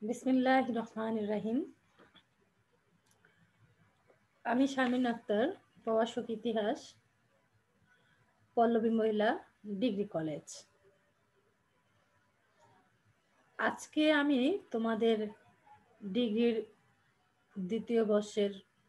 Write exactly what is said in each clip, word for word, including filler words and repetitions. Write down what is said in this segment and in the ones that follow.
বিসমিল্লাহির রহমানির রহিম। আমি শারমিন আক্তার, প্রভাষক ইতিহাস, পল্লবী মহিলা ডিগ্রি কলেজ। আজকে আমি তোমাদের ডিগ্রির দ্বিতীয় বর্ষের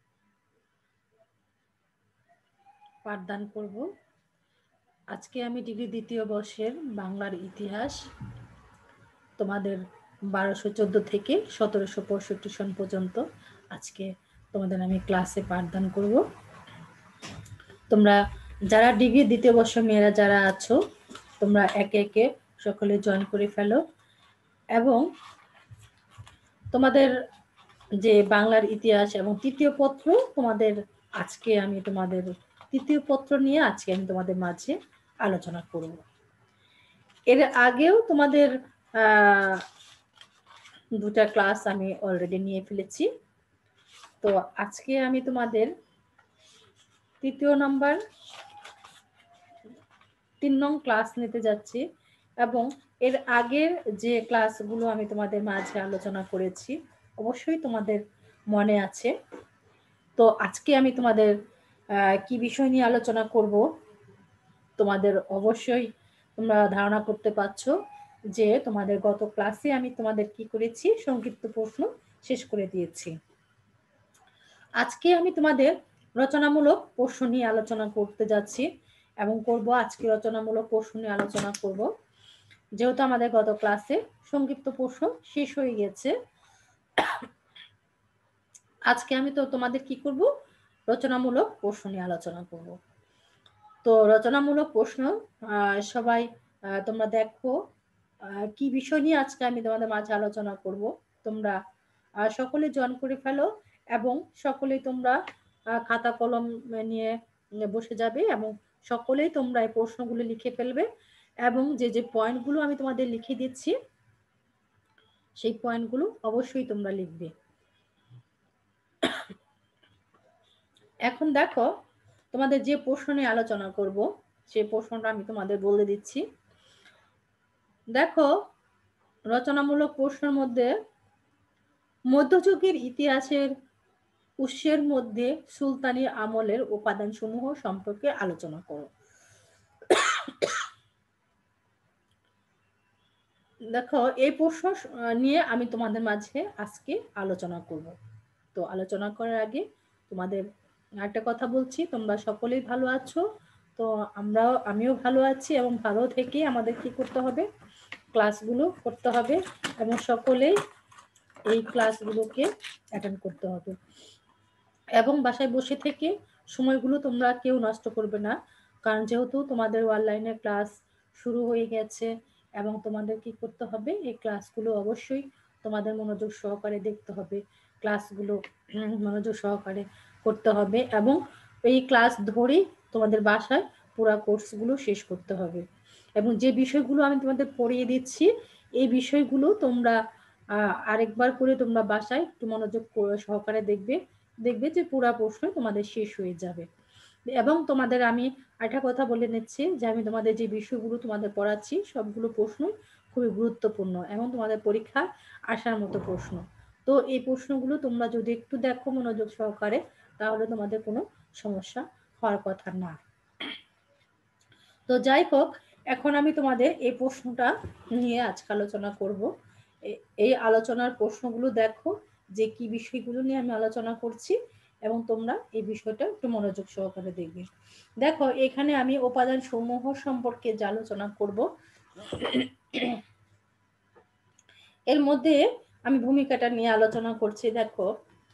পাঠদান করব। আজকে আমি ডিগ্রি দ্বিতীয় বর্ষের বাংলার ইতিহাস তোমাদের বারোশো চোদ্দো থেকে সতেরোশো পঁয়ষট্টি সন পর্যন্ত আজকে তোমাদের আমি ক্লাসে পাঠদান করব। তোমরা যারা ডিগ্রি দ্বিতীয় বর্ষ মেয়েরা যারা আছো, তোমরা একে একে সকলে জয়েন করে ফেলো এবং তোমাদের যে বাংলার ইতিহাস এবং তৃতীয় পত্র তোমাদের আজকে আমি তোমাদের তৃতীয় পত্র নিয়ে আজকে আমি তোমাদের মাঝে আলোচনা করব। এর আগেও তোমাদের আহ দুটা ক্লাস আমি অলরেডি নিয়ে ফেলেছি। তো আজকে আমি তোমাদের তৃতীয় নাম্বার তিন নং ক্লাস নিতে যাচ্ছি এবং এর আগের যে ক্লাসগুলো আমি তোমাদের মাঝে আলোচনা করেছি অবশ্যই তোমাদের মনে আছে। তো আজকে আমি তোমাদের কি বিষয় নিয়ে আলোচনা করব তোমাদের অবশ্যই তোমরা ধারণা করতে পারছো যে তোমাদের গত ক্লাসে আমি তোমাদের কি করেছি, সংক্ষিপ্ত প্রশ্ন শেষ করে দিয়েছি। আজকে আমি তোমাদের রচনামূলক প্রশ্ন নিয়ে আলোচনা করতে যাচ্ছি এবং করব আজকে রচনামূলক প্রশ্ন নিয়ে আলোচনা করব। যেহেতু আমাদের গত ক্লাসে সংক্ষিপ্ত প্রশ্ন শেষ হয়ে গেছে, আজকে আমি তো তোমাদের কি করব, রচনামূলক প্রশ্ন নিয়ে আলোচনা করব। তো রচনামূলক প্রশ্ন সবাই তোমরা দেখো কি বিষয় নিয়ে আজকে আমি তোমাদের মাঝে আলোচনা করব। তোমরা সকলে জয়েন করে ফেলো এবং সকলেই তোমরা খাতা কলম নিয়ে বসে যাবে এবং সকলেই তোমরা এই প্রশ্নগুলো লিখে ফেলবে এবং যে যে পয়েন্টগুলো আমি তোমাদের লিখে দিচ্ছি সেই পয়েন্টগুলো অবশ্যই তোমরা লিখবে। এখন দেখো তোমাদের যে প্রশ্ন নিয়ে আলোচনা করব সেই প্রশ্নটা আমি তোমাদের বলে দিচ্ছি। দেখো রচনামূলক প্রশ্নের মধ্যে মধ্যযুগের ইতিহাসের উৎসের মধ্যে সুলতানি আমলের উপাদানসমূহ সম্পর্কে আলোচনা করো। দেখো এই প্রশ্ন নিয়ে আমি তোমাদের মাঝে আজকে আলোচনা করব। তো আলোচনা করার আগে তোমাদের একটা কথা বলছি, তোমরা সকলেই ভালো আছো, তো আমরাও আমিও ভালো আছি এবং ভালো থেকে আমাদের কি করতে হবে, ক্লাসগুলো করতে হবে এবং সকলেই এই ক্লাসগুলোকে অ্যাটেন্ড করতে হবে এবং বাসায় বসে থেকে সময়গুলো তোমরা কেউ নষ্ট করবে না, কারণ যেহেতু তোমাদের অনলাইনে ক্লাস শুরু হয়ে গেছে এবং তোমাদের কি করতে হবে, এই ক্লাসগুলো অবশ্যই তোমাদের মনোযোগ সহকারে দেখতে হবে, ক্লাসগুলো মনোযোগ সহকারে করতে হবে এবং এই ক্লাস ধরেই তোমাদের বাসায় পুরো কোর্সগুলো শেষ করতে হবে এবং যে বিষয়গুলো আমি তোমাদের পড়িয়ে দিচ্ছি এই বিষয়গুলো তোমরা আরেকবার করে তোমরা বাসায় একটু মনোযোগ সহকারে দেখবে দেখবে যে পুরো প্রশ্ন তোমাদের শেষ হয়ে যাবে। এবং তোমাদের আমি একটা কথা বলে নিচ্ছি যে আমি তোমাদের যে বিষয়গুলো তোমাদের পড়াচ্ছি সবগুলো প্রশ্ন খুবই গুরুত্বপূর্ণ এবং তোমাদের পরীক্ষা আসার মতো প্রশ্ন। তো এই প্রশ্নগুলো তোমরা যদি একটু দেখো মনোযোগ সহকারে তাহলে তোমাদের কোনো সমস্যা হওয়ার কথা না। তো যাই হোক, এখন আমি তোমাদের এই প্রশ্নটা নিয়ে আজকে আলোচনা করব। এই আলোচনার প্রশ্নগুলো দেখো যে কি বিষয়গুলো নিয়ে আমি আলোচনা করছি এবং তোমরা এই বিষয়টা একটু মনোযোগ সহকারে দেখবে। দেখো এখানে আমি উপাদান সমূহ সম্পর্কে যে আলোচনা করব এর মধ্যে আমি ভূমিকাটা নিয়ে আলোচনা করছি। দেখো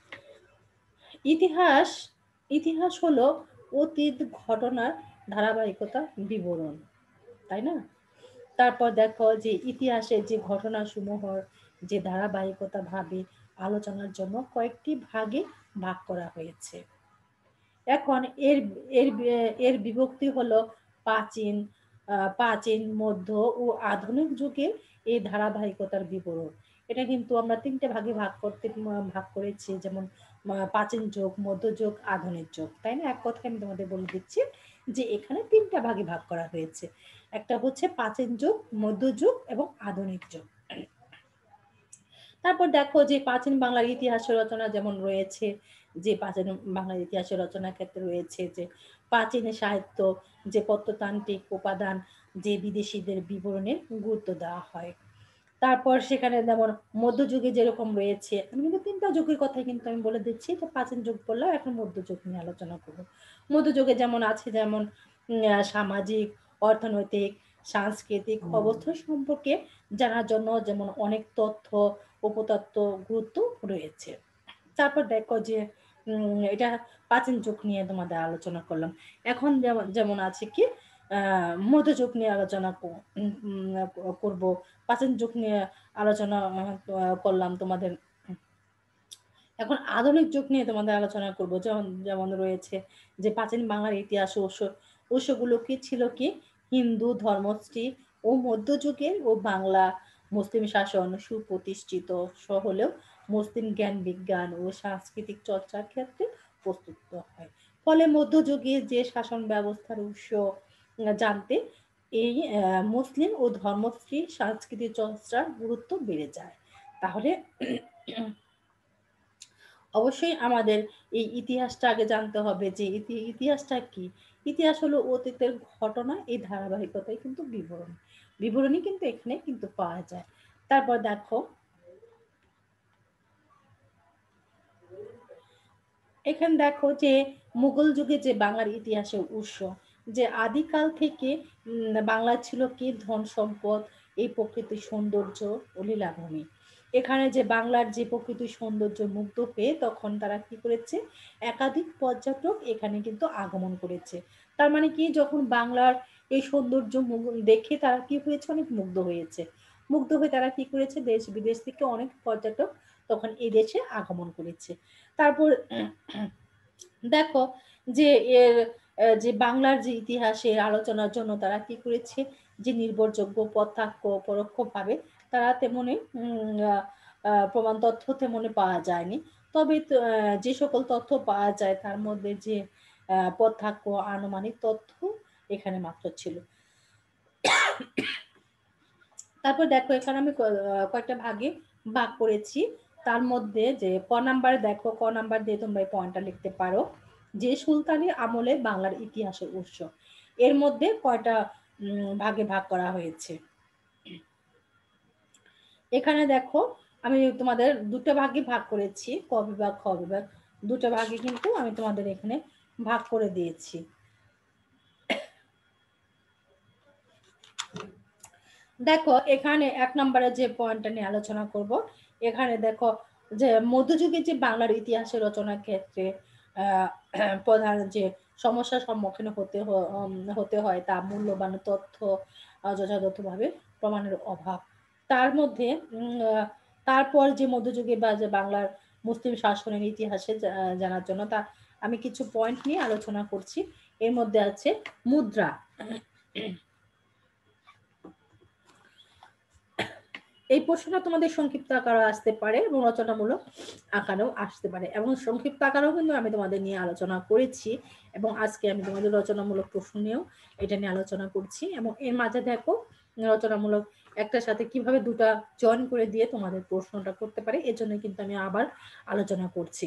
ইতিহাস ইতিহাস হলো অতীত ঘটনার ধারাবাহিকতা বিবরণ, তাই না? তারপর দেখো যে ইতিহাসের যে ঘটনাসমূহর যে ধারাবাহিকতা ভাবে আলোচনার জন্য কয়েকটি ভাগে ভাগ করা হয়েছে। এখন এর এর এর বিভক্তি হলো প্রাচীন প্রাচীন মধ্য ও আধুনিক যুগের এই ধারাবাহিকতার বিবরণ। এটা কিন্তু আমরা তিনটে ভাগে ভাগ করতে ভাগ করেছি, যেমন প্রাচীন যুগ, মধ্যযুগ, আধুনিক যুগ, তাই না? এক কথায় আমি তোমাদের বলে দিচ্ছি যে এখানে তিনটা ভাগে ভাগ করা হয়েছে, একটা হচ্ছে প্রাচীন যুগ, মধ্যযুগ এবং আধুনিক যুগ। তারপর দেখো যে প্রাচীন বাংলার ইতিহাস রচনা যেমন রয়েছে, যে প্রাচীন বাংলার ইতিহাসের রচনার ক্ষেত্রে রয়েছে যে প্রাচীন সাহিত্য, যে প্রত্নতান্ত্রিক উপাদান, যে বিদেশিদের বিবরণের গুরুত্ব দেওয়া হয়। তারপর সেখানে যেমন মধ্যযুগে যেরকম রয়েছে, আমি কিন্তু তিনটা যুগের কথাই কিন্তু আমি বলে দিচ্ছি। তো প্রাচীন যুগ বললাম, এখন মধ্যযুগ নিয়ে আলোচনা করব। মধ্যযুগে যেমন আছে যেমন উম, আহ, সামাজিক, অর্থনৈতিক, সাংস্কৃতিক অবস্থা সম্পর্কে জানার জন্য যেমন অনেক তথ্য, উপতত্ত্ব, গুরুত্ব রয়েছে। তারপর দেখো যে উম, এটা প্রাচীন যুগ নিয়ে তোমাদের আলোচনা করলাম। এখন যেমন যেমন আছে কি আহ মধ্যযুগ নিয়ে আলোচনা ক- উম, উম, করব। প্রাচীন যুগ নিয়ে আলোচনা আহ, করলাম তোমাদের। এখন আধুনিক যুগ নিয়ে তোমাদের আলোচনা করব। যেমন যেমন রয়েছে যে প্রাচীন বাংলার ইতিহাস উৎস, উৎসগুলো কি ছিল কি হিন্দু ধর্মশ্রী ও মধ্যযুগের ও বাংলা মুসলিম শাসন সুপ্রতিষ্ঠিত হলেও মুসলিম জ্ঞান বিজ্ঞান ও সাংস্কৃতিক চর্চার ক্ষেত্রে প্রস্তুত হয়। ফলে মধ্যযুগে যে শাসন ব্যবস্থার উৎস আহ, জানতে এই আহ, মুসলিম ও ধর্মশ্রী সাংস্কৃতিক চর্চার গুরুত্ব বেড়ে যায়। তাহলে অবশ্যই আমাদের এই ইতিহাসটা আগে জানতে হবে যে ইতি- ইতিহাসটা কি। ইতিহাস হলো অতীতের ঘটনা, এই ধারাবাহিকতায় কিন্তু বিবরণ বিবরণী কিন্তু এখানে কিন্তু পাওয়া যায়। তারপর দেখো এখানে দেখো যে মুঘল যুগে যে বাংলার ইতিহাসের উৎস, যে আদিকাল থেকে উম, বাংলা ছিল কি ধন সম্পদ, এই প্রকৃতির সৌন্দর্য ও লীলাভূমি। এখানে যে বাংলার যে প্রকৃতির সৌন্দর্য মুগ্ধ হয়ে তখন তারা কি করেছে, একাধিক পর্যটক এখানে কিন্তু আগমন করেছে। তার মানে কি, যখন বাংলার এই সৌন্দর্য মুগ- দেখে তারা কি হয়েছে, অনেক মুগ্ধ হয়েছে। মুগ্ধ হয়ে তারা কি করেছে, দেশ বিদেশ থেকে অনেক পর্যটক তখন এই দেশে আগমন করেছে। তারপর দেখো যে এর আহ, যে বাংলার যে ইতিহাসের আলোচনার জন্য তারা কি করেছে, যে নির্ভরযোগ্য প্রত্যক্ষ পরোক্ষভাবে তারা তেমনি উম, আহ, আহ, প্রমাণ তথ্য তেমনি পাওয়া যায়নি। তবে তো, আহ, যে সকল তথ্য পাওয়া যায় তার মধ্যে যে আহ, প্রত্যক্ষ আনুমানিক তথ্য এখানে মাত্র ছিল। তারপর দেখো এখানে আমি ক- আহ, কয়েকটা ভাগে ভাগ করেছি। তার মধ্যে যে ক নাম্বার, দেখো ক নাম্বার দিয়ে তোমরা এই পয়েন্টটা লিখতে পারো যে সুলতানি আমলে বাংলার ইতিহাসের উৎস। এর মধ্যে কয়টা উম, ভাগে ভাগ করা হয়েছে। এখানে দেখো আমি তোমাদের দুটো ভাগে ভাগ করেছি, ক বিভাগ খ বিভাগ, দুটো ভাগে কিন্তু আমি তোমাদের এখানে ভাগ করে দিয়েছি। দেখো এখানে এক নম্বরে যে পয়েন্টটা নিয়ে আলোচনা করব, এখানে দেখো যে মধ্যযুগের যে বাংলার ইতিহাসের রচনার ক্ষেত্রে আহ, প্রধান যে সমস্যার সম্মুখীন হতে হ- উম, হতে হয় তা মূল্যবান তথ্য আহ, যথাযথভাবে প্রমাণের অভাব। তার মধ্যে উম, আহ, তারপর যে মধ্যযুগে বা যে বাংলার মুসলিম শাসনের ইতিহাসে জা- জানার জন্য তা আমি কিছু পয়েন্ট নিয়ে আলোচনা করছি। এর মধ্যে আছে মুদ্রা। এই প্রশ্নটা তোমাদের সংক্ষিপ্ত আকারে আসতে পারে এবং রচনামূলক আকারেও আসতে পারে, এবং সংক্ষিপ্ত আকারেও কিন্তু আমি তোমাদের নিয়ে আলোচনা করেছি। এবং আজকে আমি তোমাদের রচনামূলক প্রশ্ন নিয়েও এটা নিয়ে আলোচনা করছি। এবং এর মাঝে দেখো রচনামূলক একটার সাথে কিভাবে দুটা জয়েন করে দিয়ে তোমাদের প্রশ্নটা করতে পারে, এর জন্য কিন্তু আমি আবার আলোচনা করছি।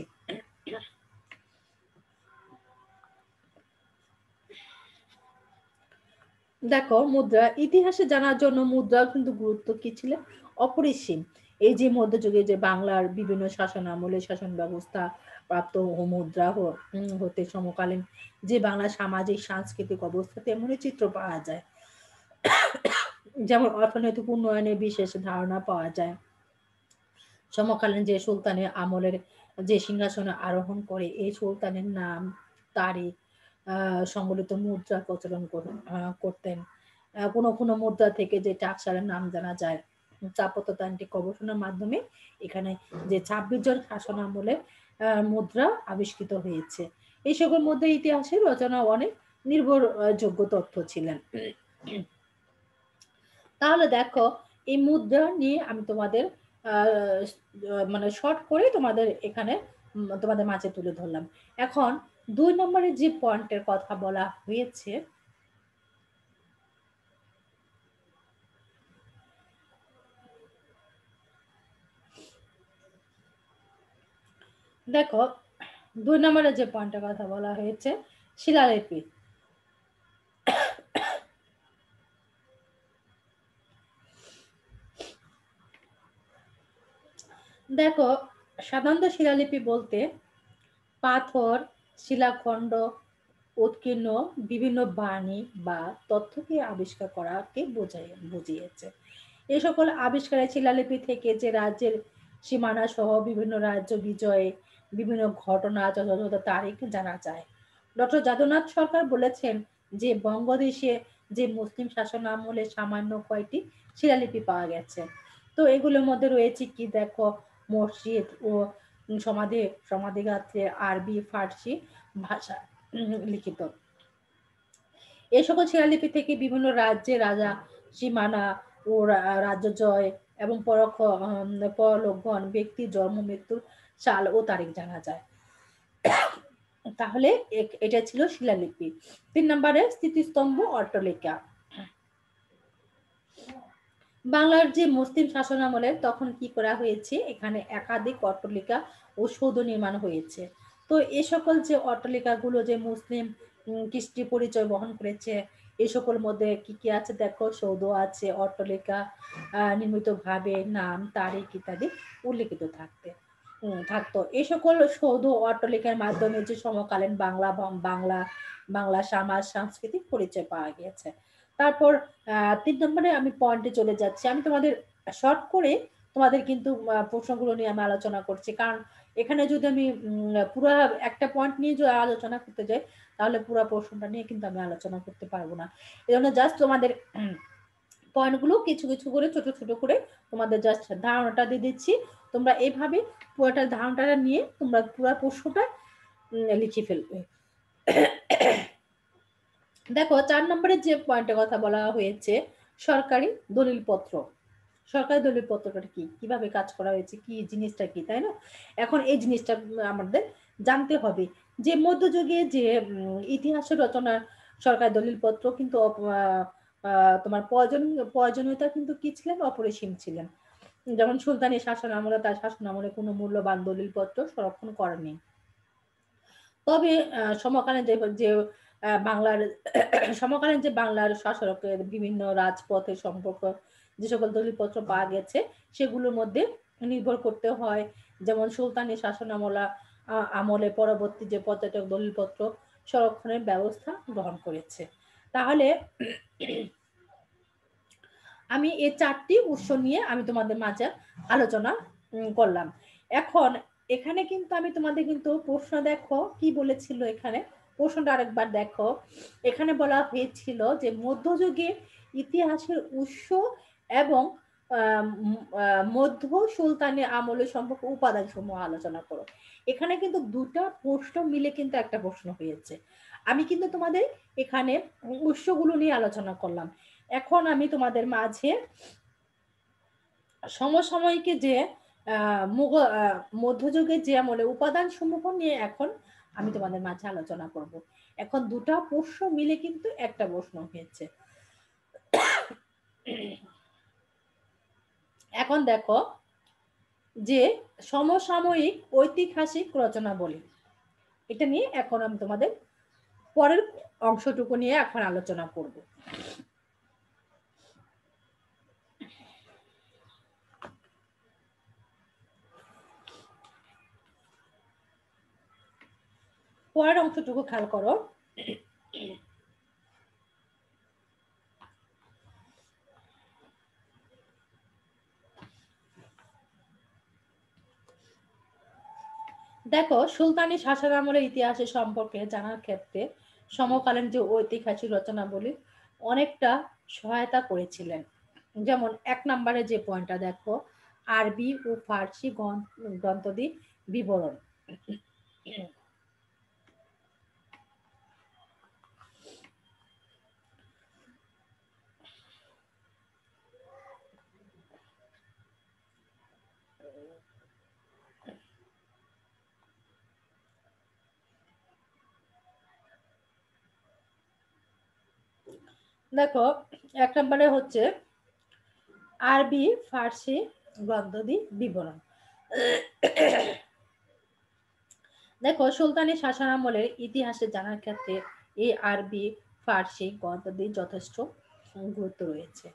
দেখো মুদ্রা ইতিহাসে জানার জন্য মুদ্রার কিন্তু গুরুত্ব কি ছিল, অপরিসীম। এই যে মধ্যযুগে যে বাংলার বিভিন্ন শাসন আমলে শাসন ব্যবস্থা প্রাপ্ত ও মুদ্রা হ- উম, হতে সমকালীন যে বাংলার সামাজিক সাংস্কৃতিক অবস্থা তেমনি চিত্র পাওয়া যায়। যেমন অর্থনৈতিক উন্নয়নের বিশেষ ধারণা পাওয়া যায়। সমকালীন যে সুলতানের আমলের যে সিংহাসনে আরোহণ করে এই সুলতানের নাম, তারিখ, আহ সংবলিত মুদ্রা প্রচলন কর- আহ, করতেন। আহ, কোনো কোনো মুদ্রা থেকে যে টাকসালের নাম জানা যায়। স্থাপত্যতান্ত্রিক গবেষণার মাধ্যমে এখানে যে ছাব্বিশ জন শাসন আমলে আহ, মুদ্রা আবিষ্কৃত হয়েছে। এই সকল মধ্যে ইতিহাসের রচনা অনেক নির্ভরযোগ্য তথ্য ছিলেন। তাহলে দেখো এই মুদ্রা নিয়ে আমি তোমাদের আহ, মানে শর্ট করে তোমাদের এখানে উম, তোমাদের মাঝে তুলে ধরলাম। এখন দুই নম্বরে যে পয়েন্টের কথা বলা হয়েছে, দেখো দুই নম্বরে যে পয়েন্টের কথা বলা হয়েছে শিলালিপি। দেখো সাধারণত শিলালিপি বলতে পাথর, শিলাখণ্ড, উৎকীর্ণ বিভিন্ন বাণী বা তথ্যকে আবিষ্কার করাকে বোঝায় বুঝিয়েছে। এই সকল আবিষ্কারের শিলালিপি থেকে যে রাজ্যের সীমানা সহ বিভিন্ন রাজ্য বিজয়ে বিভিন্ন ঘটনা যথাযথ তারিখ জানা যায়। ডক্টর যাদুনাথ সরকার বলেছেন যে বঙ্গদেশে যে মুসলিম শাসন আমলে সামান্য কয়টি শিলালিপি পাওয়া গেছে। তো এগুলোর মধ্যে রয়েছে কি দেখো মসজিদ ও সমাধি সমাধিগাত্রে আরবি ফার্সি ভাষা উম, লিখিত। এই সকল শিলালিপি থেকে বিভিন্ন রাজ্যে রাজা সীমানা ও রা- রাজ্য জয় এবং পরোক্ষ উম, পরলোকগণ ব্যক্তির জন্ম মৃত্যুর সাল ও তারিখ জানা যায়। তাহলে এ- এটা ছিল শিলালিপি। তিন নম্বরে স্মৃতিস্তম্ভ অট্টালিকা। বাংলার যে মুসলিম শাসনামলে তখন কি করা হয়েছে, এখানে একাধিক অট্টালিকা ও সৌধ নির্মাণ হয়েছে। তো এ সকল যে অট্টালিকাগুলো যে মুসলিম উম, কৃষ্টি পরিচয় বহন করেছে, এই সকল মধ্যে কি কি আছে দেখো, সৌধ আছে, অট্টালিকা আহ নির্মিত ভাবে নাম তারিখ ইত্যাদি উল্লেখিত থাকতে উম, থাকতো। এই সকল সৌধ অট্টালিকার মাধ্যমে যে সমকালীন বাংলা বাংলা বাংলা সমাজ সাংস্কৃতিক পরিচয় পাওয়া গিয়েছে। তারপর আহ তিন নম্বরে আমি পয়েন্টে চলে যাচ্ছি। আমি তোমাদের শর্ট করে তোমাদের কিন্তু আহ, প্রশ্নগুলো নিয়ে আমি আলোচনা করছি, কারণ এখানে যদি আমি উম, পুরো একটা পয়েন্ট নিয়ে যদি আলোচনা করতে যাই, তাহলে পুরো প্রশ্নটা নিয়ে কিন্তু আমি আলোচনা করতে পারবো না। এই জন্য জাস্ট তোমাদের পয়েন্টগুলো কিছু কিছু করে ছোট ছোট করে তোমাদের জাস্ট ধারণাটা দিয়ে দিচ্ছি। তোমরা এইভাবে পুরোটা ধারণাটা নিয়ে তোমরা পুরো প্রশ্নটা উম, লিখে ফেলবে। দেখো চার নম্বরের যে পয়েন্টের কথা বলা হয়েছে সরকারি দলিলপত্র। সরকারি দলিলপত্রটা কি, কিভাবে কাজ করা হয়েছে, কি জিনিসটা কি, তাই না? এখন এই জিনিসটা আমাদের জানতে হবে যে মধ্যযুগে যে উম, ইতিহাস রচনার সরকারি দলিলপত্র কিন্তু অপ- আহ, আহ, তোমার প্রয়োজন প্রয়োজনীয়তা কিন্তু কি ছিলেন, অপরিসীম ছিলেন। যেমন সুলতানি শাসন আমলে তার শাসন আমলে কোনো মূল্যবান দলিলপত্র সংরক্ষণ করেনি। তবে আহ, সমকালীন যে যে আহ, বাংলার সমকালীন যে বাংলার শাসকের বিভিন্ন রাজপথের সম্পর্ক যে সকল দলিলপত্র পাওয়া গেছে, সেগুলোর মধ্যে নির্ভর করতে হয়। যেমন সুলতানি শাসন আমলা আহ, আমলে পরবর্তী যে পর্যটক দলিলপত্র সংরক্ষণের ব্যবস্থা গ্রহণ করেছে। তাহলে আমি এই চারটি উৎস নিয়ে আমি তোমাদের মাঝে আলোচনা উম, করলাম। এখন এখানে কিন্তু আমি তোমাদের কিন্তু প্রশ্ন দেখো কি বলেছিল এখানে, প্রশ্নটা আরেকবার দেখো। এখানে বলা হয়েছিল যে মধ্যযুগে ইতিহাসের উৎস এবং আহ, উম, আহ, মধ্য সুলতানি আমলের সম্পর্কে উপাদান সমূহ আলোচনা করো। এখানে কিন্তু দুটা প্রশ্ন মিলে কিন্তু একটা প্রশ্ন হয়েছে। আমি কিন্তু তোমাদের এখানে উৎসগুলো নিয়ে আলোচনা করলাম। এখন আমি তোমাদের মাঝে সমসাময়িক যে আহ মুঘল আহ, মধ্যযুগের যে আমলে উপাদান সমূহ নিয়ে এখন আমি তোমাদের মাঝে আলোচনা করব। এখন দুটা প্রশ্ন মিলে কিন্তু একটা প্রশ্ন হয়েছে। এখন দেখো যে সমসাময়িক ঐতিহাসিক রচনা বলি, এটা নিয়ে এখন আমি তোমাদের পরের অংশটুকু নিয়ে এখন আলোচনা করব। পরের অংশটুকু খেয়াল করো। দেখো সুলতানি শাসনামলের ইতিহাসের সম্পর্কে জানার ক্ষেত্রে সমকালীন যে ঐতিহাসিক রচনাবলী অনেকটা সহায়তা করেছিলেন। যেমন এক নম্বরে যে পয়েন্টটা দেখো, আরবি ও ফার্সি গ্রন্থদি বিবরণ। দেখো এক নম্বরে হচ্ছে আরবি ফার্সি গ্রন্থদি বিবরণ। দেখো সুলতানি শাসনামলের ইতিহাসে জানার ক্ষেত্রে এই আরবি ফার্সি গ্রন্থদের যথেষ্ট গুরুত্ব রয়েছে।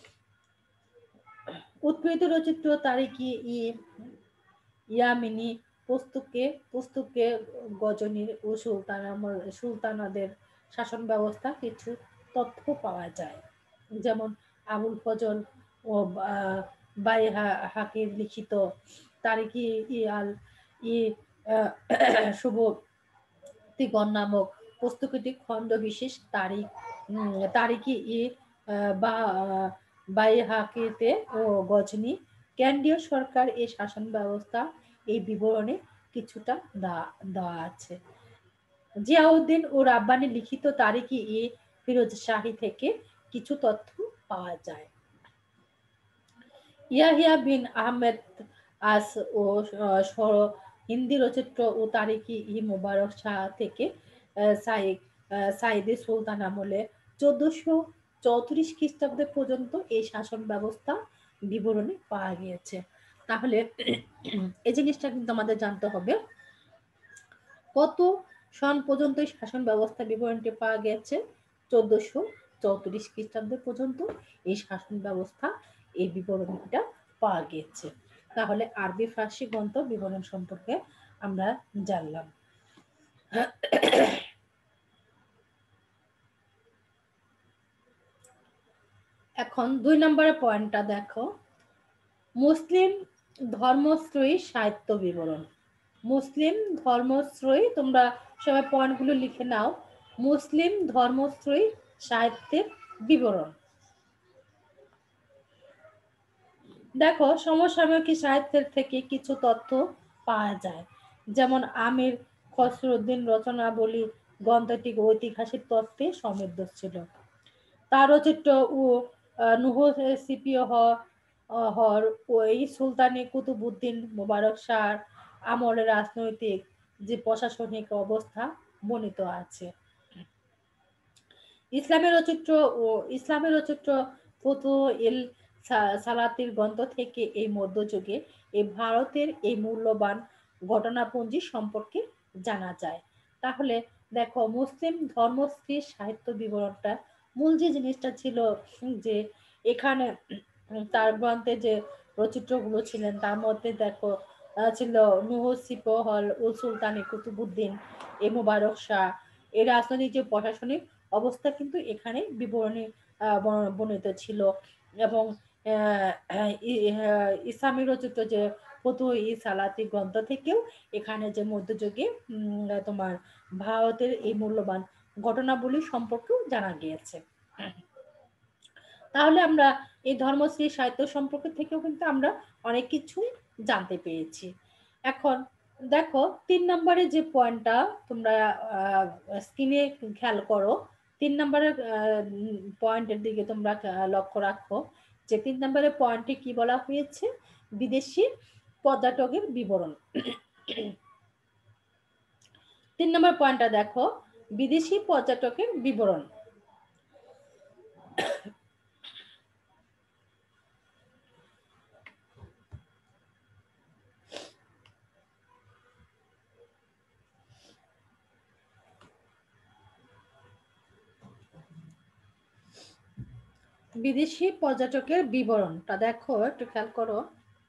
উৎকৃত রচিত তারিখি ই ইয়ামিনী পুস্তকে পুস্তকে গজনীর ও সুলতানামল সুলতানাদের শাসন ব্যবস্থা কিছু তথ্য পাওয়া যায়। যেমন আবুল ফজল ও বাইহা হাকির লিখিত তারিখি ই আল ই শুভ তিগণ নামক পুস্তকটি খণ্ড বিশেষ তারিখ তারিখি ই বা বাইহাকিতে ও গজনী কেন্দ্রীয় সরকার এই শাসন ব্যবস্থা এই বিবরণে কিছুটা দেওয়া আছে। জিয়াউদ্দিন ও রাব্বানি লিখিত তারিখি ই ফিরোজ শাহী থেকে কিছু তথ্য পাওয়া যায়। ইয়াহিয়া বিন আহমেদ আস ও হিন্দি রচিত ও তারিখি ই মুবারক শাহ থেকে সাইক সাইদে সুলতান আমলে চোদ্দশো চৌত্রিশ খ্রিস্টাব্দে পর্যন্ত এই শাসন ব্যবস্থা বিবরণী পাওয়া গিয়েছে। তাহলে এই জিনিসটা কিন্তু আমাদের জানতে হবে কত সন পর্যন্ত শাসন ব্যবস্থা বিবরণটি পাওয়া গেছে। চোদ্দশো চৌত্রিশ খ্রিস্টাব্দ পর্যন্ত এই শাসন ব্যবস্থা এই বিবরণীটা পাওয়া গিয়েছে। তাহলে আরবি ফার্সি গ্রন্থ বিবরণ সম্পর্কে আমরা জানলাম। এখন দুই নম্বরের পয়েন্টটা দেখো, মুসলিম ধর্মশ্রয়ী সাহিত্য বিবরণ। মুসলিম ধর্মশ্রয়ী, তোমরা সবাই পয়েন্টগুলো লিখে নাও। মুসলিম ধর্মশ্রয়ী সাহিত্যের বিবরণ। দেখো সমসাময়িক সাহিত্যের থেকে কিছু তথ্য পাওয়া যায়। যেমন আমির খসরুদ্দিন রচনাবলী গ্রন্থটি ঐতিহাসিক তত্ত্বে সমৃদ্ধ ছিল। তার রচিত ও নুহ সিপিও হর ওই সুলতানি কুতুবুদ্দিন মুবারক শাহ আমলের রাজনৈতিক যে প্রশাসনিক অবস্থা বর্ণিত আছে। ইসলামের রচিত ও ইসলামের রচিত ফতু এল সালাতির গ্রন্থ থেকে এই মধ্যযুগে এই ভারতের এই মূল্যবান ঘটনাপুঞ্জি সম্পর্কে জানা যায়। তাহলে দেখো মুসলিম ধর্মশ্রী সাহিত্য বিবরণটা মূল যে জিনিসটা ছিল যে এখানে তার গ্রন্থে যে রচিত্রগুলো ছিলেন তার মধ্যে দেখো ছিল নুহ সিপহল ও সুলতানি কুতুবুদ্দিন এ মুবারক শাহ। এই রাজনৈতিক যে প্রশাসনিক অবস্থা কিন্তু এখানে বিবরণী বর্ণিত ছিল। এবং ইসলামী রচিত যে ফতুহ ই সালাতি গ্রন্থ থেকেও এখানে যে মধ্যযুগে তোমার ভারতের এই মূল্যবান ঘটনাবলী সম্পর্কেও জানা গিয়েছে। তাহলে আমরা এই ধর্মশ্রী সাহিত্য সম্পর্কে থেকেও কিন্তু আমরা অনেক কিছু জানতে পেরেছি। এখন দেখো তিন নম্বরে যে পয়েন্টটা তোমরা স্ক্রিনে খেয়াল করো, তিন নম্বরের পয়েন্টের দিকে তোমরা লক্ষ্য রাখো যে তিন নম্বরের পয়েন্টে কি বলা হয়েছে, বিদেশি পর্যটকের বিবরণ। তিন নম্বর পয়েন্টটা দেখো, বিদেশি পর্যটকের বিবরণ। বিদেশি পর্যটকের বিবরণটা দেখো, একটু খেয়াল করো।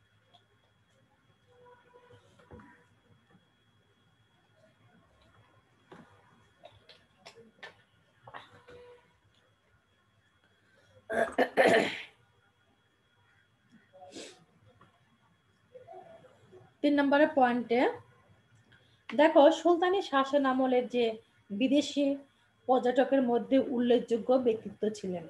তিন নম্বরের পয়েন্টে দেখো সুলতানি শাসন আমলের যে বিদেশি পর্যটকের মধ্যে উল্লেখযোগ্য ব্যক্তিত্ব ছিলেন।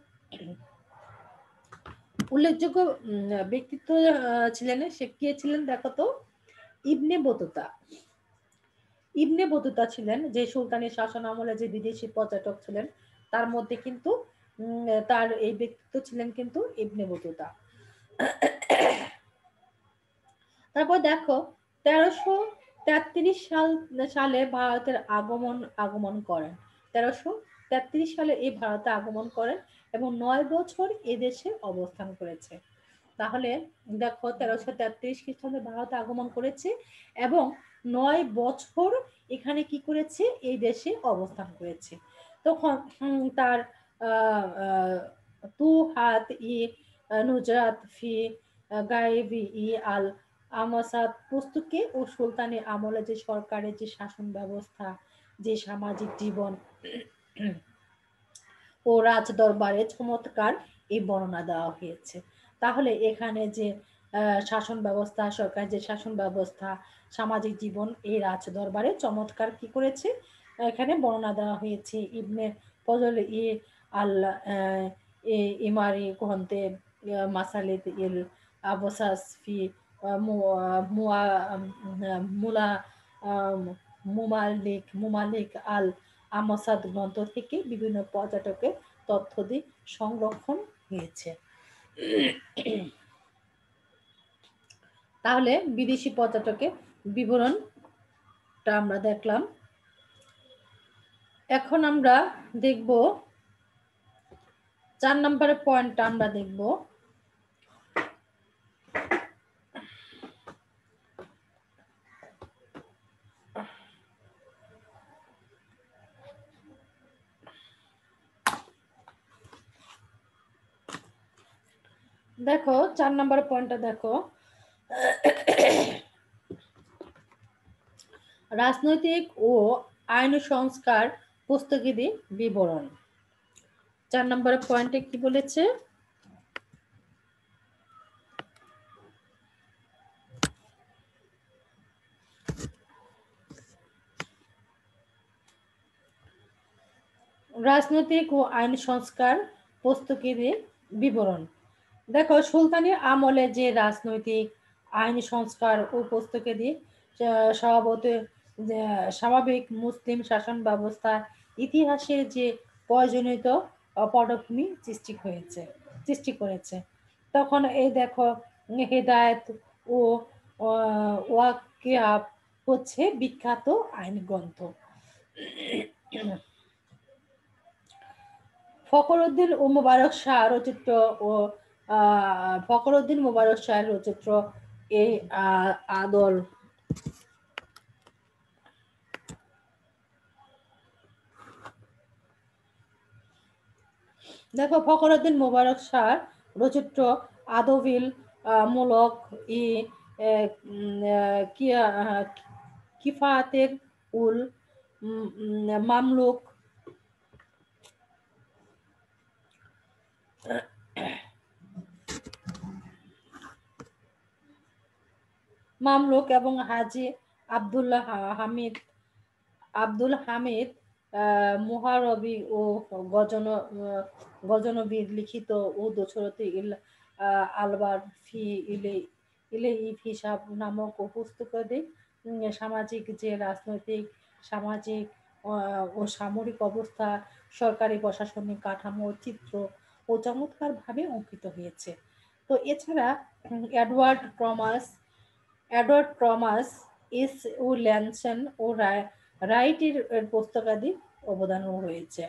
উল্লেখযোগ্য ব্যক্তিত্ব ছিলেন, সে কে ছিলেন দেখো তো, ইবনে বতুতা। ইবনে বতুতা ছিলেন যে সুলতানি শাসন আমলে যে বিদেশি পর্যটক ছিলেন তার মধ্যে কিন্তু তার এই ব্যক্তিত্ব ছিলেন কিন্তু ইবনে বতুতা। তারপর দেখো তেরোশো তেত্রিশ সাল সালে ভারতের আগমন আগমন করেন। তেরোশো তেত্রিশ সালে এই ভারতে আগমন করেন এবং নয় বছর এদেশে অবস্থান করেছে। তাহলে দেখো তেরোশো তেত্রিশ খ্রিস্টাব্দে ভারতে আগমন করেছে এবং নয় বছর এখানে কি করেছে, এই দেশে অবস্থান করেছে। তখন তার তু হাত ই নুজরাত ফি গায়েবি ই আল আমাসাত পুস্তকে ও সুলতানি আমলে যে সরকারের যে শাসন ব্যবস্থা, যে সামাজিক জীবন ও রাজ দরবারে চমৎকার এই বর্ণনা দেওয়া হয়েছে। তাহলে এখানে যে শাসন ব্যবস্থা, সরকার যে শাসন ব্যবস্থা, সামাজিক জীবন, এই রাজ দরবারে চমৎকার কি করেছে এখানে বর্ণনা দেওয়া হয়েছে। ইবনে ফজল ই আল্লাহ ইমারি গ্রন্থে মাসালিদ ইল আবসাস ফি মুয়া মুলা মুমালিক মুমালিক আল আমাসাদ গ্রন্থ থেকে বিভিন্ন পর্যটকের তথ্য দিয়ে সংরক্ষণ হয়েছে। তাহলে বিদেশি পর্যটকের বিবরণটা আমরা দেখলাম। এখন আমরা দেখব চার নম্বরের পয়েন্টটা আমরা দেখব দেখো চার নম্বর পয়েন্টটা দেখো, রাজনৈতিক ও আইন সংস্কার পুস্তকের বিবরণ। চার নম্বর পয়েন্টে কি বলেছে, রাজনৈতিক ও আইন সংস্কার পুস্তকের বিবরণ। দেখো সুলতানি আমলে যে রাজনৈতিক আইন সংস্কার ও পুস্তকে দিয়ে স্বভাবত স্বাভাবিক মুসলিম শাসন ব্যবস্থা ইতিহাসে যে প্রয়োজনীয় পটভূমি সৃষ্টি হয়েছে সৃষ্টি করেছে। তখন এই দেখো হেদায়েত ও ওয়াকিয়াব হচ্ছে বিখ্যাত আইন গ্রন্থ। ফখরুদ্দিন ও মুবারক শাহ রচিত ও ফখরুদ্দিন মুবারক শাহ রচিত এই আদল দেখো ফখরুদ্দিন মুবারক শাহ রচিত আদবিল মূলক ই কিফাতের উল মামলুক মামলুক এবং হাজি আব্দুল্লাহ হামিদ আব্দুল হামিদ মুহারবি ও গজন গজনবীর লিখিত ও দোসরতি ইল আলবার ফি ইলে ইলে ইফ হিসাব নামক ও পুস্তকাদি সামাজিক যে রাজনৈতিক সামাজিক ও সামরিক অবস্থা, সরকারি প্রশাসনিক কাঠামো চিত্র ও চমৎকারভাবে অঙ্কিত হয়েছে। তো এছাড়া Edward Thomas Edward Thomas S ও ল্যানসন ও রাইটের পুস্তকাদি অবদানও রয়েছে।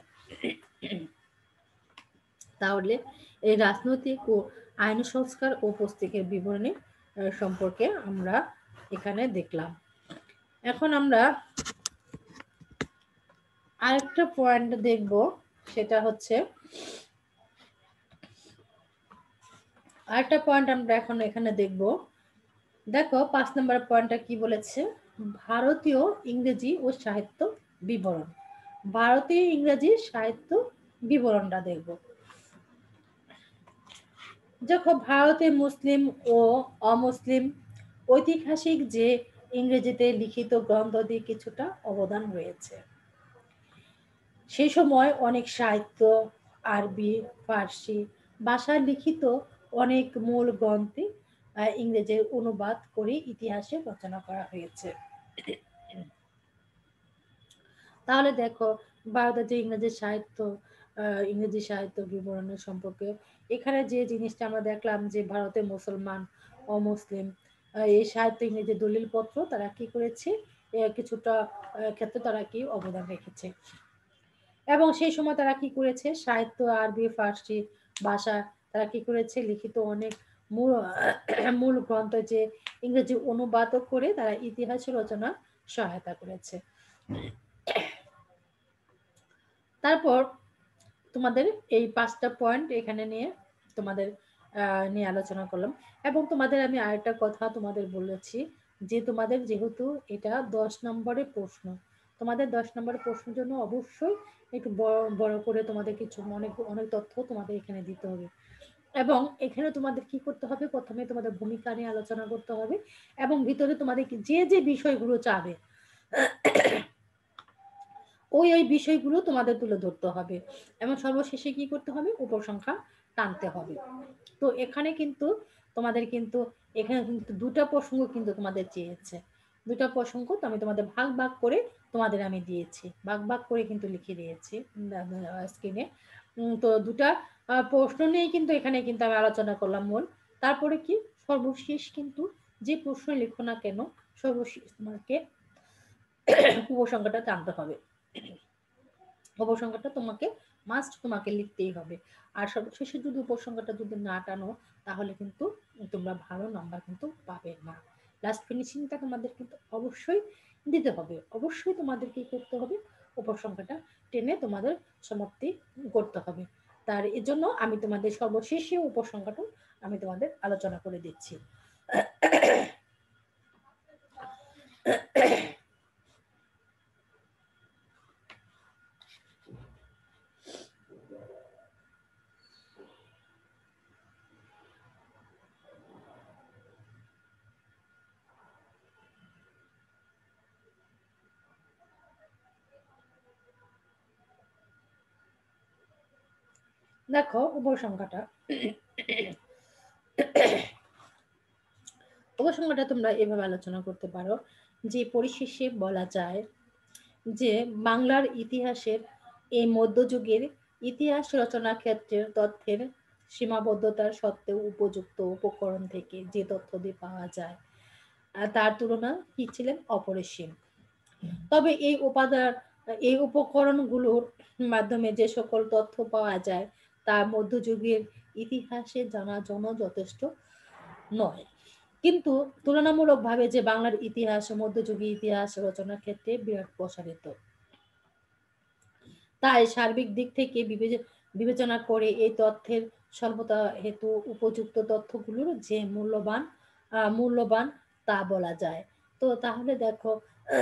তাহলে এই রাজনৈতিক ও আইন সংস্কার ও পুস্তকের বিবরণী সম্পর্কে আমরা এখানে দেখলাম। এখন আমরা আরেকটা পয়েন্ট দেখব, সেটা হচ্ছে আরেকটা পয়েন্ট আমরা এখন এখানে দেখব। দেখো পাঁচ নম্বর পয়েন্টটা কি বলেছে, ভারতীয় ইংরেজি ও সাহিত্য বিবরণ। ভারতীয় ইংরেজি সাহিত্য বিবরণটা দেখব। দেখো ভারতে মুসলিম ও অমুসলিম ঐতিহাসিক যে ইংরেজিতে লিখিত গ্রন্থ দিয়ে কিছুটা অবদান রয়েছে। সেই সময় অনেক সাহিত্য আরবি ফার্সি ভাষায় লিখিত অনেক মূল গ্রন্থে ইংরেজি অনুবাদ করে ইতিহাসে রচনা করা হয়েছে। তাহলে দেখো ভারতের যে ইংরেজি সাহিত্য ইংরেজি সাহিত্য বিবরণের সম্পর্কে এখানে যে জিনিসটা আমরা দেখলাম যে ভারতের মুসলমান অমুসলিম এই সাহিত্য ইংরেজি দলিলপত্র তারা কি করেছে কিছুটা ক্ষেত্রে তারা কি অবদান রেখেছে, এবং সেই সময় তারা কি করেছে সাহিত্য আরবি ফার্সি ভাষা তারা কি করেছে লিখিত অনেক মূল মূল গ্রন্থ যে ইংরেজি অনুবাদও করে তারা ইতিহাস রচনা সহায়তা করেছে। তারপর তোমাদের এই পাঁচটা পয়েন্ট এখানে নিয়ে তোমাদের নিয়ে আলোচনা করলাম। এবং তোমাদের আমি আরেকটা কথা তোমাদের বলেছি যে তোমাদের যেহেতু এটা দশ নম্বরের প্রশ্ন, তোমাদের দশ নম্বরের প্রশ্নের জন্য অবশ্যই একটু বড় বড় করে তোমাদের কিছু অনেক অনেক তথ্য তোমাদের এখানে দিতে হবে। এবং এখানে তোমাদের কি করতে হবে, প্রথমে তোমাদের ভূমিকা নিয়ে আলোচনা করতে হবে এবং ভিতরে তোমাদের যে যে বিষয়গুলো চাবে ওই ওই বিষয়গুলো তোমাদের তুলে ধরতে হবে এবং সর্বশেষে কি করতে হবে, উপসংখ্যা টানতে হবে। তো এখানে কিন্তু তোমাদের কিন্তু এখানে কিন্তু দুটা প্রসঙ্গ কিন্তু তোমাদের চেয়েছে, দুটা প্রসঙ্গ তো আমি তোমাদের ভাগ ভাগ করে তোমাদের আমি দিয়েছি, ভাগ ভাগ করে কিন্তু লিখে দিয়েছি স্ক্রিনে। তো দুটা প্রশ্ন নিয়ে কিন্তু এখানে কিন্তু আমি আলোচনা করলাম মূল। তারপরে কি সর্বশেষ কিন্তু যে প্রশ্ন লিখো না কেন সর্বশেষ তোমাকে উপসংখ্যাটা টানতে হবে, উপসংখ্যাটা তোমাকে মাস্ট তোমাকে লিখতেই হবে। আর সর্বশেষে যদি উপসংখ্যাটা যদি না টানো তাহলে কিন্তু তোমরা ভালো নাম্বার কিন্তু পাবে না। লাস্ট ফিনিশিংটা তোমাদের কিন্তু অবশ্যই দিতে হবে, অবশ্যই তোমাদের কি করতে হবে, উপসংখ্যাটা টেনে তোমাদের সমাপ্তি করতে হবে। তার এজন্য আমি তোমাদের সর্বশেষে উপসংখ্যাটা আমি তোমাদের আলোচনা করে দিচ্ছি। দেখো উপসংখ্যাটা উপসংখ্যাটা তোমরা এভাবে আলোচনা করতে পারো যে পরিশেষে বলা যায় যে বাংলার ইতিহাসের এই মধ্যযুগের ইতিহাস রচনা ক্ষেত্রের তথ্যের সীমাবদ্ধতার সত্ত্বেও উপযুক্ত উপকরণ থেকে যে তথ্য দিয়ে পাওয়া যায় তার তুলনা কি ছিলেন অপরিসীম। তবে এই উপাদান এই উপকরণগুলোর মাধ্যমে যে সকল তথ্য পাওয়া যায় তা মধ্যযুগের ইতিহাসে জানার জন্য যথেষ্ট নয়। কিন্তু তুলনামূলকভাবে যে বাংলার ইতিহাস মধ্যযুগীয় ইতিহাস রচনার ক্ষেত্রে বিরাট প্রসারিত, তাই সার্বিক দিক থেকে বিবেচনা করে এই তথ্যের স্বল্পতা হেতু উপযুক্ত তথ্যগুলোর যে মূল্যবান মূল্যবান তা বলা যায়। তো তাহলে দেখো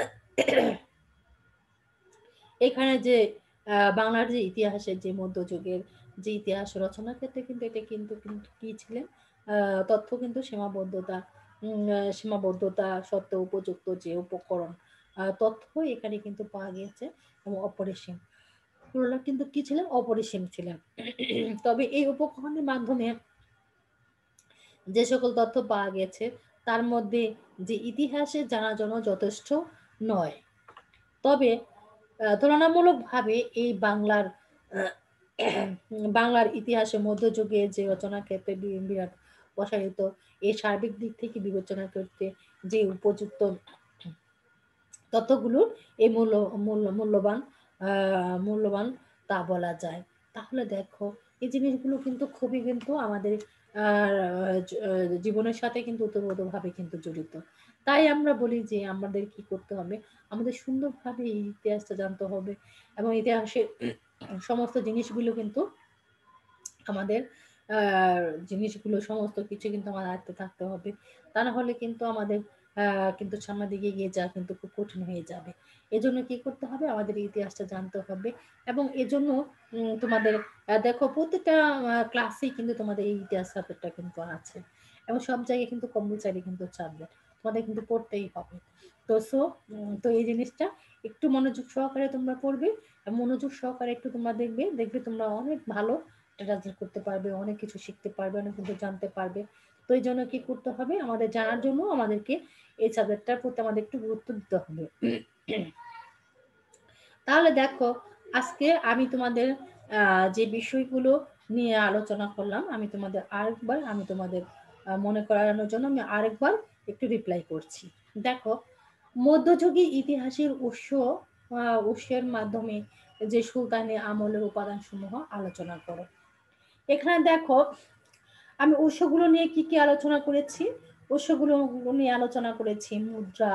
এখানে যে বাংলার যে ইতিহাসের যে মধ্যযুগের যে ইতিহাস রচনার ক্ষেত্রে কিন্তু এটা কিন্তু কিন্তু কি ছিলেন তথ্য কিন্তু সীমাবদ্ধতা সীমাবদ্ধতা সত্ত্বেও উপযুক্ত যে উপকরণ তথ্য এখানে কিন্তু পাওয়া গিয়েছে এবং অপরিসীম, পুরোটা কিন্তু কি ছিলেন অপরিসীম ছিলেন। তবে এই উপকরণের মাধ্যমে যে সকল তথ্য পাওয়া গেছে তার মধ্যে যে ইতিহাসে জানার জন্য যথেষ্ট নয়। তবে তুলনামূলকভাবে এই বাংলার বাংলার ইতিহাসে মধ্যযুগে যে রচনা ক্ষেত্রে বিরাট প্রসারিত এই সার্বিক দিক থেকে বিবেচনা করতে যে উপযুক্ত তথ্যগুলো এই মূল্য মূল্য মূল্যবান আহ মূল্যবান তা বলা যায়। তাহলে দেখো এই জিনিসগুলো কিন্তু খুবই কিন্তু আমাদের আহ জীবনের সাথে কিন্তু ওতপ্রোতভাবে কিন্তু জড়িত। তাই আমরা বলি যে আমাদের কি করতে হবে, আমাদের সুন্দরভাবে এই ইতিহাসটা জানতে হবে এবং ইতিহাসের সমস্ত জিনিসগুলো কিন্তু আমাদের আহ জিনিসগুলো সমস্ত কিছু কিন্তু আমাদের আয়ত্তে থাকতে হবে। তা না হলে কিন্তু আমাদের আহ কিন্তু সামনের দিকে গিয়ে যাওয়া কিন্তু খুব কঠিন হয়ে যাবে। এজন্য কি করতে হবে, আমাদের ইতিহাসটা জানতে হবে এবং এজন্য তোমাদের দেখো প্রত্যেকটা ক্লাসেই কিন্তু তোমাদের এই ইতিহাস সাবজেক্টটা কিন্তু আছে এবং সব জায়গায় কিন্তু কম্পালসারি কিন্তু সাবজেক্ট তোমাদের কিন্তু পড়তেই হবে। তো সো তো এই জিনিসটা একটু মনোযোগ সহকারে তোমরা পড়বে, মনোযোগ সহকারে একটু তোমরা দেখবে দেখবে তোমরা অনেক ভালো রেজাল্ট করতে পারবে, অনেক কিছু শিখতে পারবে, অনেক কিছু জানতে পারবে। তো এই জন্য কি করতে হবে, আমাদের জানার জন্য আমাদেরকে এই সাবজেক্টটার প্রতি আমাদের একটু গুরুত্ব দিতে হবে। তাহলে দেখো আজকে আমি তোমাদের যে বিষয়গুলো নিয়ে আলোচনা করলাম আমি তোমাদের আরেকবার আমি তোমাদের মনে করানোর জন্য আমি আরেকবার একটু রিপ্লাই করছি। দেখো মধ্যযুগী ইতিহাসের উৎস উৎসের মাধ্যমে যে সুলতানি আমলের উপাদান সমূহ আলোচনা করো। এখানে দেখো আমি উৎসগুলো নিয়ে কি কি আলোচনা করেছি, উৎসগুলো নিয়ে আলোচনা করেছি মুদ্রা,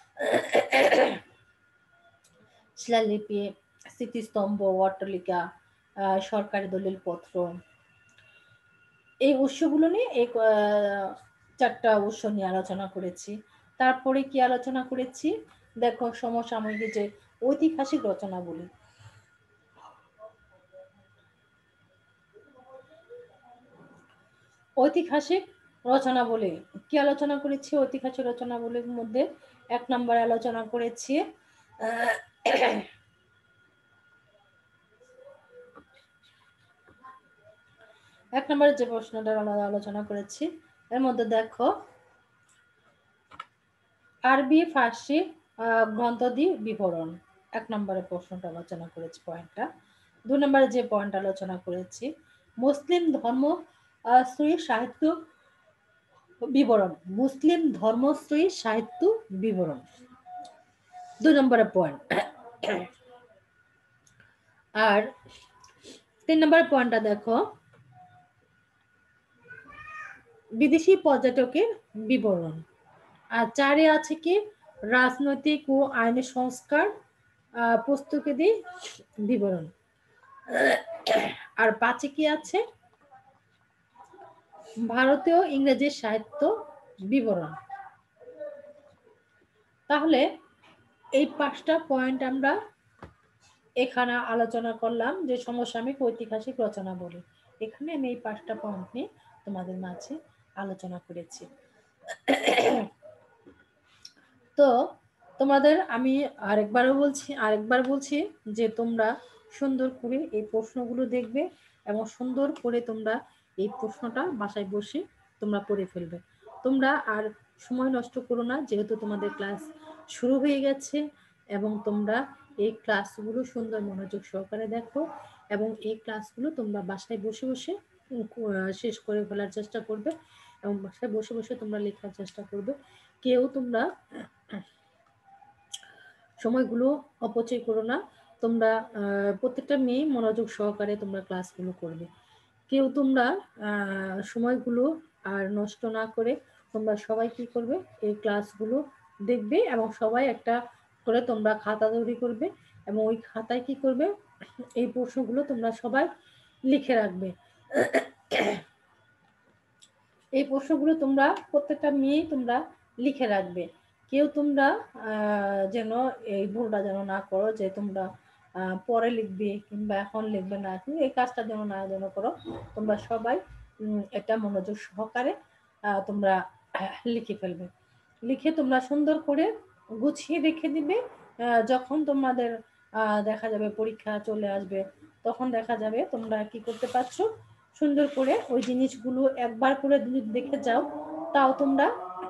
শিলালিপি, স্মৃতিস্তম্ভ, অট্টালিকা, সরকারি দলিল পত্র, এই উৎসগুলো নিয়ে এই চারটা উৎস নিয়ে আলোচনা করেছি। তারপরে কি আলোচনা করেছি দেখো, সমসাময়িক যে ঐতিহাসিক রচনাগুলি, ঐতিহাসিক রচনাবলী কি আলোচনা করেছি, ঐতিহাসিক রচনাবলীর মধ্যে এক নম্বরে আলোচনা করেছি এক নম্বরে যে প্রশ্নটা আলোচনা করেছি এর মধ্যে দেখো, আরবি ফার্সি গ্রন্থাদি বিবরণ, এক নম্বরে প্রশ্নটা আলোচনা করেছি পয়েন্টটা। দুই নম্বরে যে পয়েন্ট আলোচনা করেছি, মুসলিম ধর্ম শ্রী সাহিত্য বিবরণ, মুসলিম ধর্মশ্রী সাহিত্য বিবরণ, দুই নম্বরের পয়েন্ট। আর তিন নম্বরের পয়েন্টটা দেখো, বিদেশি পর্যটকের বিবরণ। আর চারে আছে কি, রাজনৈতিক ও আইনি সংস্কার পুস্তকেদি বিবরণ। আর পাঁচে কি আছে, ভারতীয় ইংরেজি সাহিত্য বিবরণ। তাহলে এই পাঁচটা পয়েন্ট আমরা এখানে আলোচনা করলাম, যে সমসাময়িক ঐতিহাসিক রচনা বলি। এখানে আমি এই পাঁচটা পয়েন্ট নিয়ে তোমাদের মাঝে আলোচনা করেছি। তো তোমাদের আমি আরেকবারও বলছি আরেকবার বলছি যে তোমরা সুন্দর করে এই প্রশ্নগুলো দেখবে এবং সুন্দর করে তোমরা এই প্রশ্নটা বাসায় বসে তোমরা পড়ে ফেলবে। তোমরা আর সময় নষ্ট করো না, যেহেতু তোমাদের ক্লাস শুরু হয়ে গেছে, এবং তোমরা এই ক্লাসগুলো সুন্দর মনোযোগ সহকারে দেখো, এবং এই ক্লাসগুলো তোমরা বাসায় বসে বসে শেষ করে ফেলার চেষ্টা করবে, এবং বাসায় বসে বসে তোমরা লেখার চেষ্টা করবে। কেউ তোমরা সময়গুলো অপচয় করো না, তোমরা প্রত্যেকটা মেয়ে মনোযোগ সহকারে তোমরা ক্লাসগুলো করবে। কেউ তোমরা সময়গুলো আর নষ্ট না করে তোমরা সবাই কি করবে, এই ক্লাসগুলো দেখবে, এবং সবাই একটা করে তোমরা খাতা তৈরি করবে, এবং ওই খাতায় কি করবে, এই প্রশ্নগুলো তোমরা সবাই লিখে রাখবে। এই প্রশ্নগুলো তোমরা প্রত্যেকটা মেয়েই তোমরা লিখে রাখবে। কেউ তোমরা যেন এই ভুলটা যেন না করো যে তোমরা পরে লিখবে কিংবা এখন লিখবে না, এই কাজটা যেন না যেন করো। তোমরা সবাই এটা মনোযোগ সহকারে তোমরা লিখে ফেলবে। লিখে তোমরা সুন্দর করে গুছিয়ে রেখে দিবে। যখন তোমাদের দেখা যাবে পরীক্ষা চলে আসবে, তখন দেখা যাবে তোমরা কি করতে পারছো, সুন্দর করে ওই জিনিসগুলো একবার করে দেখে যাও, তাও তোমরা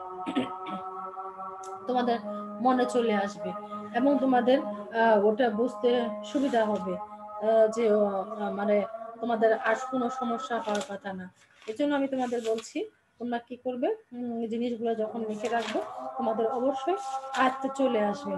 তোমাদের মনে চলে আসবে, এবং তোমাদের ওটা বুঝতে সুবিধা হবে, যে মানে তোমাদের আর কোনো সমস্যা হওয়ার কথা না। এই জন্য আমি তোমাদের বলছি, তোমরা কি করবে, জিনিসগুলো যখন লিখে রাখবে তোমাদের অবশ্যই আয়ত্তে চলে আসবে।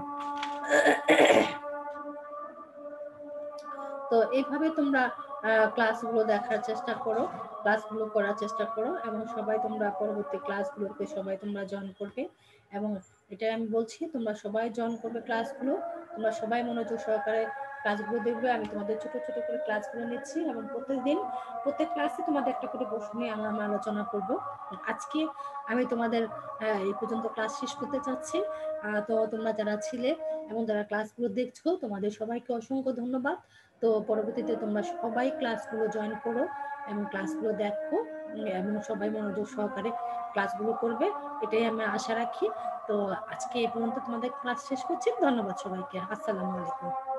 তো এইভাবে তোমরা ক্লাসগুলো দেখার চেষ্টা করো, ক্লাসগুলো করার চেষ্টা করো, এবং সবাই তোমরা পরবর্তী ক্লাসগুলোতে সবাই তোমরা জয়েন করবে। এবং এটাই আমি বলছি, তোমরা সবাই জয়েন করবে ক্লাসগুলো, তোমরা সবাই মনোযোগ সহকারে ক্লাসগুলো দেখবে। আমি তোমাদের ছোট ছোট করে ক্লাসগুলো নিচ্ছি, এবং প্রত্যেকদিন প্রত্যেক ক্লাসে তোমাদের একটা করে প্রশ্ন নিয়ে আমরা আলোচনা করব। আজকে আমি তোমাদের এই পর্যন্ত ক্লাস শেষ করতে চাচ্ছি। তো তোমরা যারা ছিলে এবং যারা ক্লাসগুলো দেখছো, তোমাদের সবাইকে অসংখ্য ধন্যবাদ। তো পরবর্তীতে তোমরা সবাই ক্লাসগুলো জয়েন করো এবং ক্লাসগুলো দেখো, এবং সবাই মনোযোগ সহকারে ক্লাসগুলো করবে, এটাই আমি আশা রাখি। তো আজকে এই পর্যন্ত তোমাদের ক্লাস শেষ করছি। ধন্যবাদ সবাইকে। আসসালামু আলাইকুম।